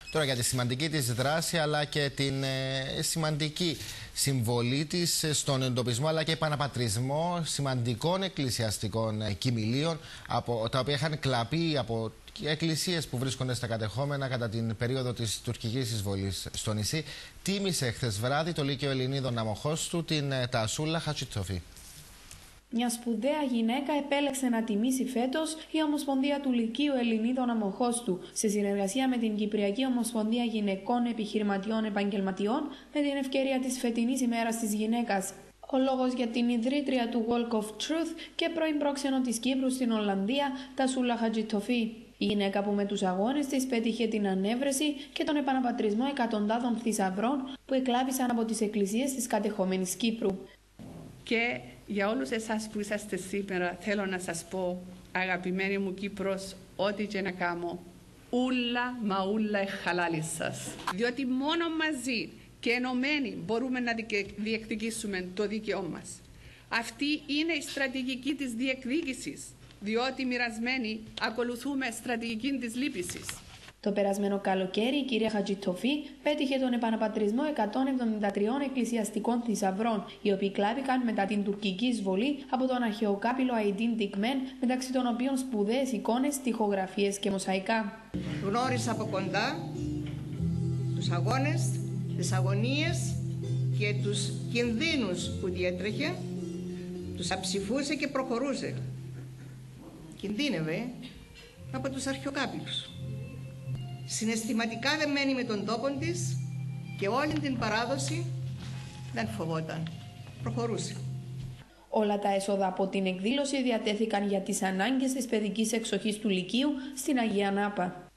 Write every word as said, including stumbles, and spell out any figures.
Τώρα για τη σημαντική της δράση αλλά και την ε, σημαντική συμβολή της στον εντοπισμό αλλά και επαναπατρισμό σημαντικών εκκλησιαστικών κοιμηλίων από, τα οποία είχαν κλαπεί από εκκλησίες που βρίσκονται στα κατεχόμενα κατά την περίοδο της τουρκικής εισβολής στο νησί. Τίμησε χθες βράδυ το Λύκειο Ελληνίδων Αμοχώστου την Τασούλα Χατζητσοφή. Μια σπουδαία γυναίκα επέλεξε να τιμήσει φέτος η Ομοσπονδία του Λυκείου Ελληνίδων Αμοχώστου σε συνεργασία με την Κυπριακή Ομοσπονδία Γυναικών Επιχειρηματιών Επαγγελματιών με την ευκαιρία της φετινής ημέρας της γυναίκας. Ο λόγος για την ιδρύτρια του Walk of Truth και πρώην πρόξενο της Κύπρου στην Ολλανδία, Τασούλα Χατζητσοφή. Η γυναίκα που με τους αγώνες της πέτυχε την ανέβρεση και τον επαναπατρισμό εκατοντάδων θησαυρών που εκλάβησαν από τις εκκλησίες της κατεχόμενης Κύπρου. Και για όλους εσάς που είσαστε σήμερα θέλω να σας πω, αγαπημένη μου Κύπρος, ό,τι και να κάνω, ούλα μα ούλα εχαλάλη σας. Διότι μόνο μαζί και ενωμένοι μπορούμε να διεκδικήσουμε το δίκαιό μας. Αυτή είναι η στρατηγική της διεκδίκησης, διότι μοιρασμένοι ακολουθούμε στρατηγική της λύπησης. Το περασμένο καλοκαίρι η κυρία Χατζητσοφή πέτυχε τον επαναπατρισμό εκατόν εβδομήντα τριών εκκλησιαστικών θησαυρών, οι οποίοι κλάβηκαν μετά την τουρκική εισβολή από τον αρχαιοκάπηλο Αϊντίν Τικμέν, μεταξύ των οποίων σπουδαίες εικόνες, τοιχογραφίες και μοσαϊκά. Γνώρισα από κοντά τους αγώνες, τις αγωνίες και τους κινδύνους που διέτρεχε, τους αψηφούσε και προχωρούσε. Κινδύνευε από τους αρχαιοκάπηλους. Συναισθηματικά δεμένη με τον τόπο της και όλη την παράδοση, δεν φοβόταν. Προχωρούσε. Όλα τα έσοδα από την εκδήλωση διατέθηκαν για τις ανάγκες της παιδικής εξοχής του Λυκείου στην Αγία Νάπα.